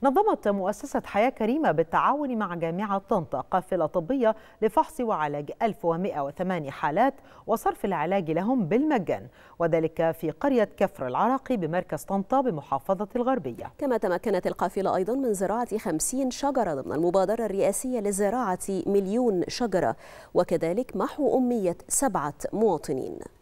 نظمت مؤسسة حياة كريمة بالتعاون مع جامعة طنطا قافلة طبية لفحص وعلاج 1108 حالات وصرف العلاج لهم بالمجان، وذلك في قرية كفر العراقي بمركز طنطا بمحافظة الغربية. كما تمكنت القافلة أيضا من زراعة 50 شجرة ضمن المبادرة الرئاسية لزراعة 1,000,000 شجرة، وكذلك محو أمية 7 مواطنين.